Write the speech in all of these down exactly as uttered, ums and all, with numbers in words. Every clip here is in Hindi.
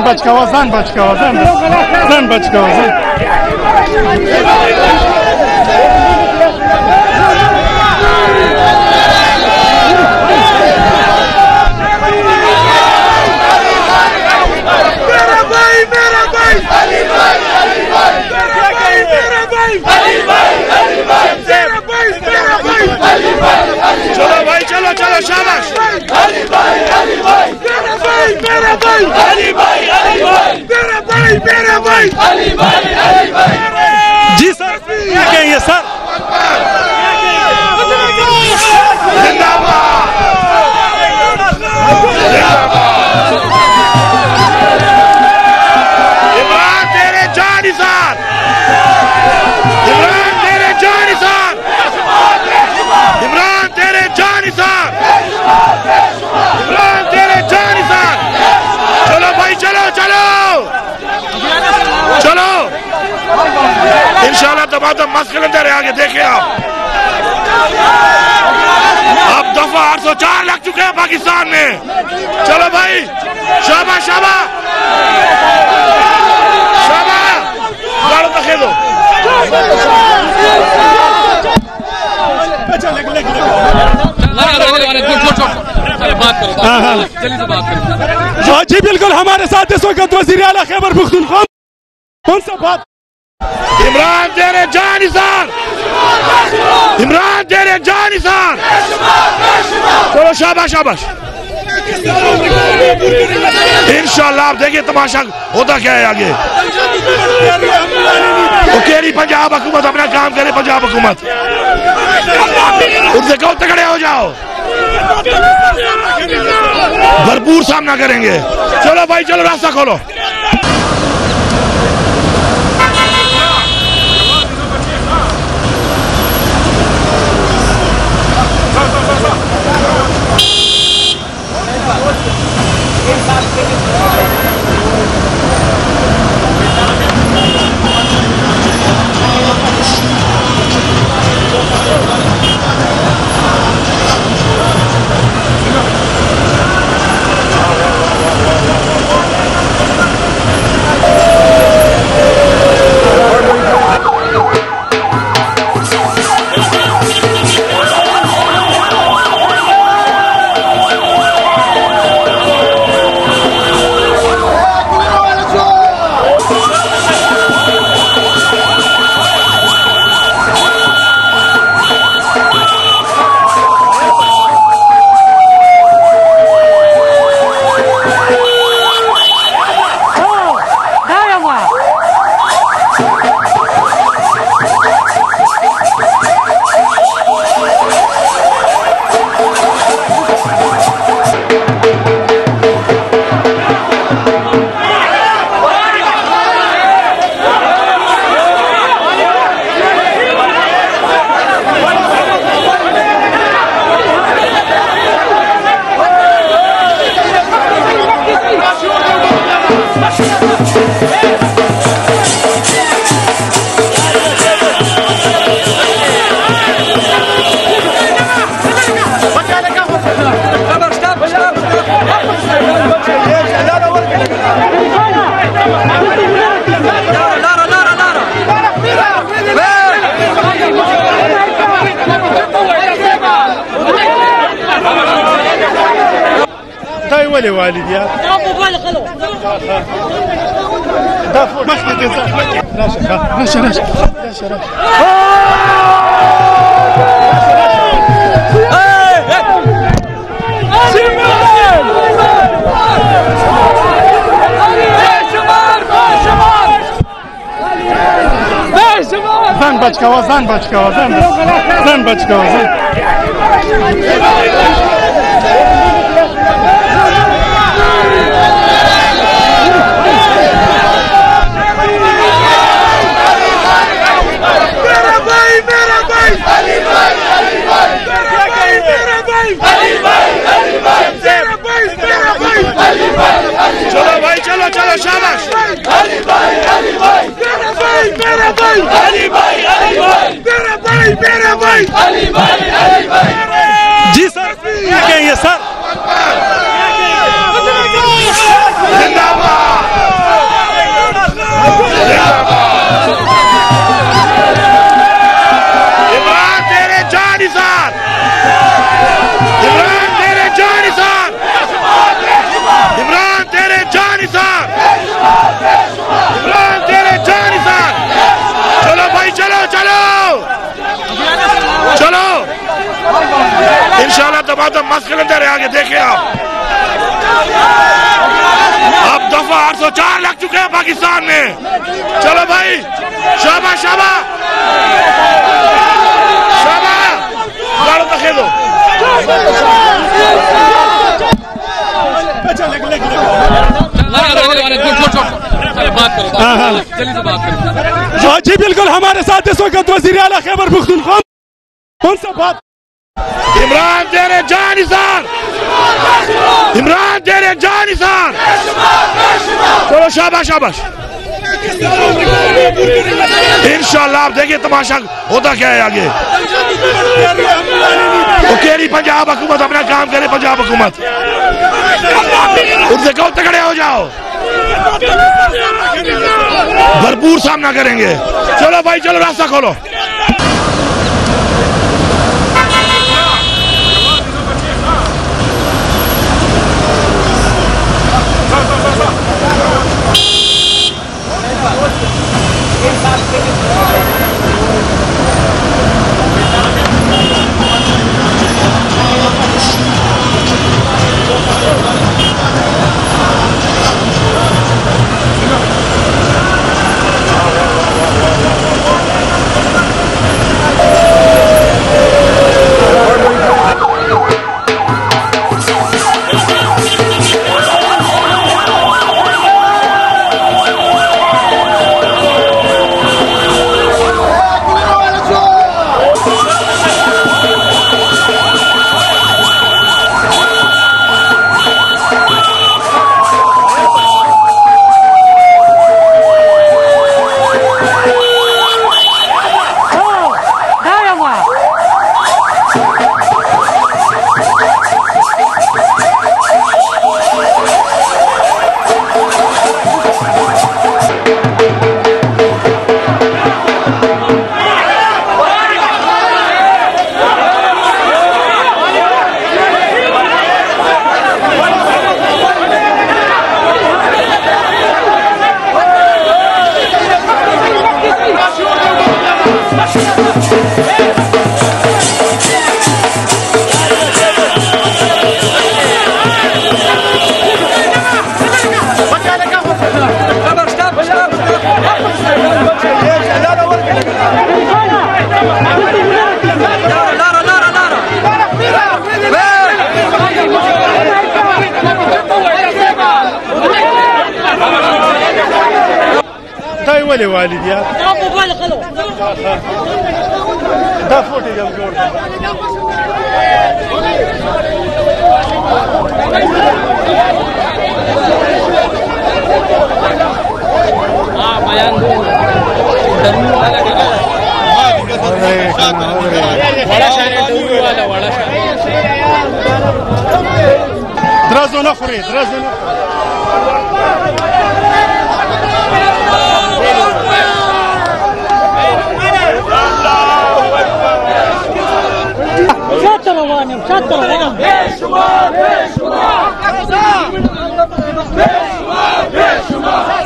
बचकावा जान बचकावा जान जान बचकावा जान मेरा भाई मेरा भाई अली भाई अली भाई मेरा भाई अली भाई अली भाई मेरा भाई मेरा भाई अली भाई चलो भाई चलो चलो शाबाश अली भाई अली भाई मेरा भाई मेरा भाई अली भाई अली भाई मेरा भाई मेरा भाई अली भाई अली भाई जी सर क्या कहेंगे सर जिंदाबाद इमरान तेरे जानिसार इमरान तेरे जानिसार इमरान तेरे जानिसार इमरान तेरे जानिसार चलो भाई चलो चलो चलो इंशाल्लाह तमाम मस्त कलंदर है आगे देखे आप अब दफा आठ सौ चार लग चुके हैं पाकिस्तान में चलो भाई शाबाश शाबाश शाबाश गाड़ो तो खेलो जी बिल्कुल हमारे साथ इस वक्त वज़ीर आला खैबर पख्तूनख्वा कौन सा बात इमरान तेरे जानिसार इमरान तेरे जानिसार चलो शाबाश शाबाश इंशाल्लाह आप देखिए तमाशा होता क्या है आगे तो केरी पंजाब हुकूमत अपना काम करे पंजाब हुकूमत उनसे कहो तगड़े हो जाओ भरपूर सामना करेंगे चलो भाई चलो रास्ता खोलो ولي والدي يا دافور مخلد لا شك لا شك لا شك زن بچکاوا زن بچکاوا زن زن بچکاوا زن चलो भाई चलो चलो शाबाश अली भाई अली भाई मेरा भाई मेरा भाई अली भाई अली भाई मेरा भाई मेरा भाई अली भाई अली भाई जी सर क्या कहेंगे सर जिंदाबाद देखे आप अब दफा आठ सौ चार लग चुके हैं पाकिस्तान में। चलो भाई, शाबाश शाबाश शाबाश, गाड़ो तो खेलो। जी बिल्कुल, हमारे साथ इस वक्त वज़ीर आला खैबर पख्तूनख्वा। कौन सा बात? इमरान तेरे जान निसार, इमरान तेरे जान निसार। चलो शाबाश शाबाश, इंशाल्लाह आप देखिए तमाशा होता क्या है आगे। तो केरी पंजाब हुकूमत अपना काम करे, पंजाब हुकूमत उनसे कहो तगड़े हो जाओ, भरपूर सामना करेंगे। चलो भाई चलो, रास्ता खोलो। ولي والد يا موبايل خلو ده فوتي جنب جور اه بيان ولا شيء ولا ولا شيء درازو نخري درازو نخري شاطر وانا شاطر وانا بيشمار بيشمار بيشمار بيشمار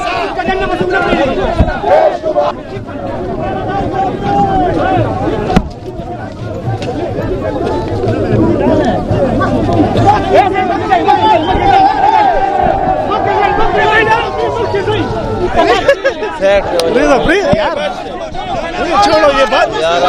رضا بريء यार छोड़ो ये बात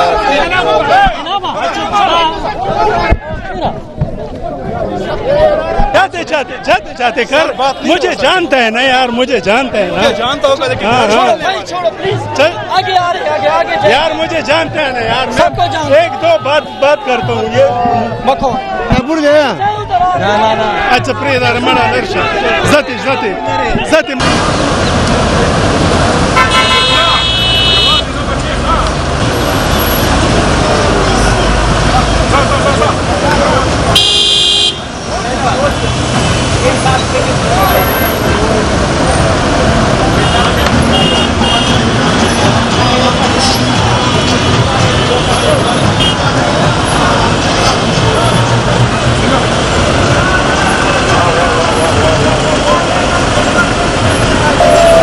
जाते जाते जाते जाते कर मुझे जानता है ना यार मुझे जानता है ना जानता होगा लेकिन छोड़ो प्लीज आगे आ रहे आगे आगे यार मुझे जानता है ना यार मैं एक दो बात बात करता हूँ ये मखो बुड़ गया ना ना ना अच्छा प्रिय दार मरा दर्शा जाते जाते जाते Oh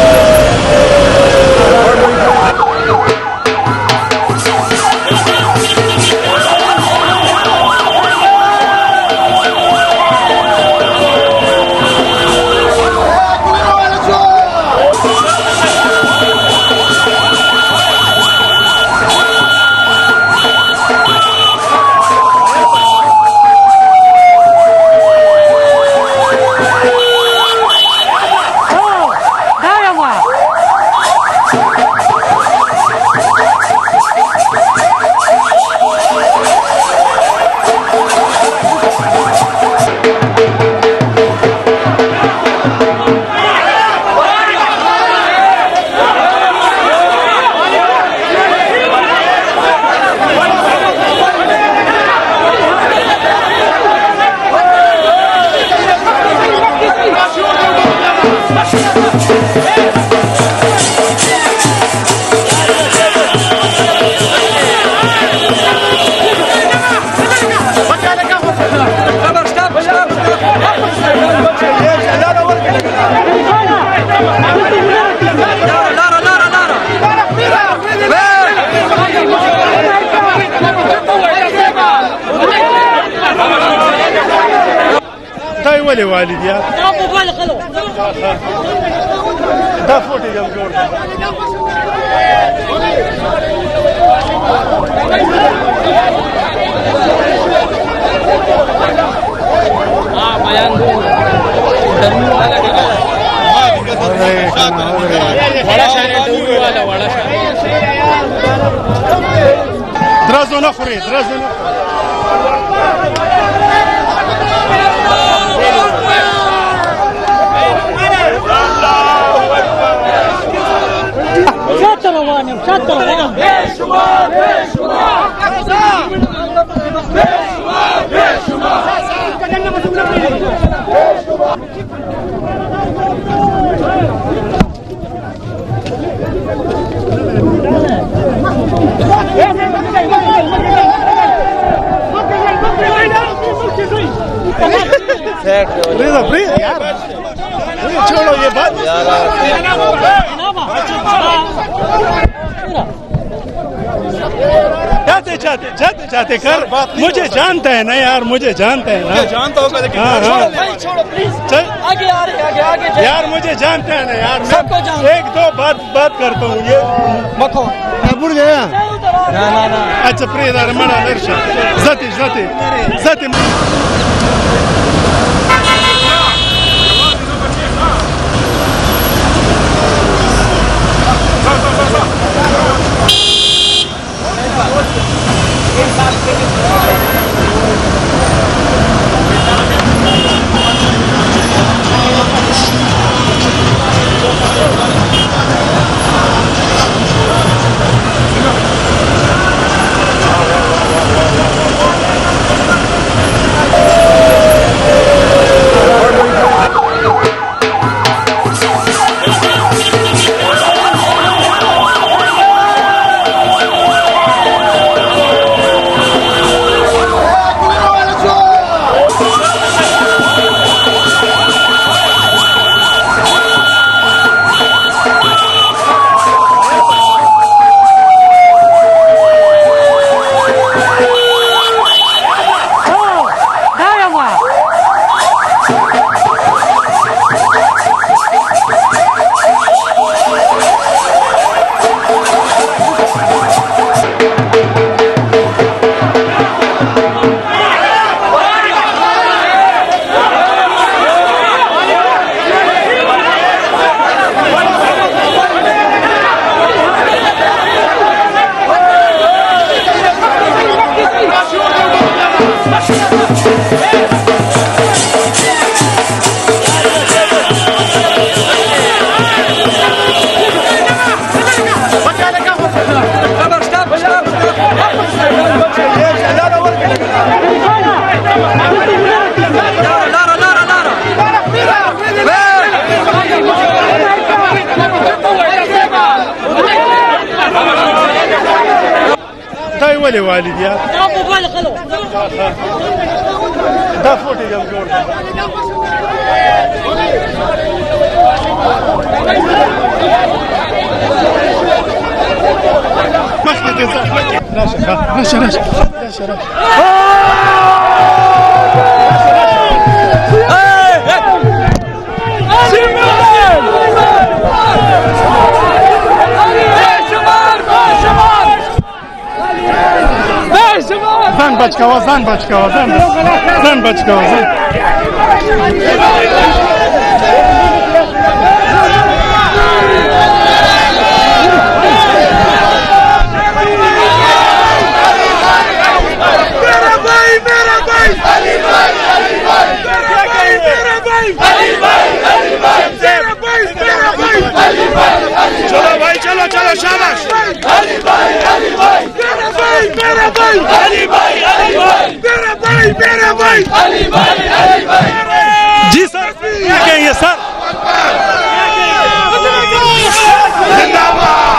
ولي والد يا ده فوتي قبل جول اه بيان درازو نفري درازو نفري شاطر وانم شاطر وانم بشمار بشمار بشمار رضا بريد यार छोड़ो ये बात जाते जाते जाते जाते कर मुझे जानता है ना यार मुझे जानता है ना जानता होगा लेकिन छोड़ो भाई छोड़ो प्लीज चल आगे आ रहे आगे आगे यार मुझे जानता है ना यार सबको जानता एक दो बात बात करता हूँ ये मखो बुड़ गया ना ना ना अच्छा بريد أنا ما نرشة زتي زتي زتي طيب ولي والد يا ده فوتي قبل جول مخطط راشا راشا راشا راشا راشا Zan Bachkava, Zan Bachkava, Zan Zan Bachkava, Zan. मेरा भाई मेरा भाई अली भाई अली भाई मेरा भाई मेरा भाई अली भाई अली भाई मेरा भाई मेरा भाई अली भाई चलो भाई चलो चलो शाबाश अली भाई अली भाई मेरा भाई मेरा भाई अली भाई अली भाई मेरा भाई मेरा भाई अली भाई अली भाई जी सर क्या कहेंगे सर जिंदाबाद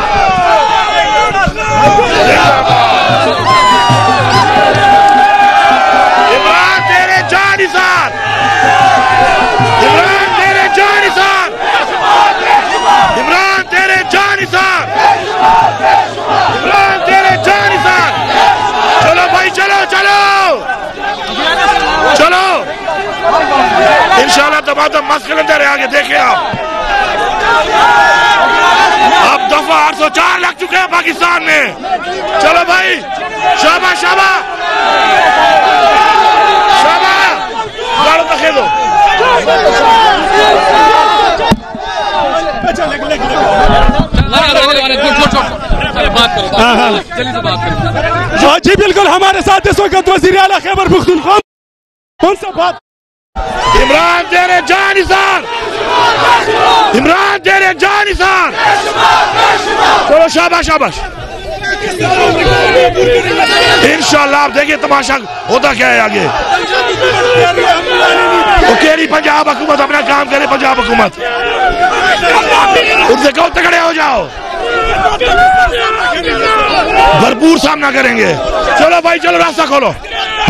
इमरान तेरे जानिसार इमरान तेरे जानिसार इमरान तेरे जानिसार इमरान तेरे जानिसार चलो भाई चलो चलो चलो हमास कलंदर है आगे, देखे आप। अब दफा आठ सौ चार लग चुके हैं पाकिस्तान में। चलो भाई, शाबाश शाबाश शाबाश, गाड़ो तो खेलो। जी बिल्कुल, हमारे साथ इस वक्त वज़ीर आला खैबर पख्तूनख्वा। कौन सा बात? इमरान तेरे जान निसार, इमरान तेरे जान निसार। चलो शाबाश शाबाश, इंशाल्लाह आप देखिए तमाशा होता क्या है आगे। तो केरी पंजाब हुकूमत अपना काम करे, पंजाब हुकूमत उनसे कहो तगड़े हो जाओ, भरपूर सामना करेंगे। चलो भाई चलो, रास्ता खोलो।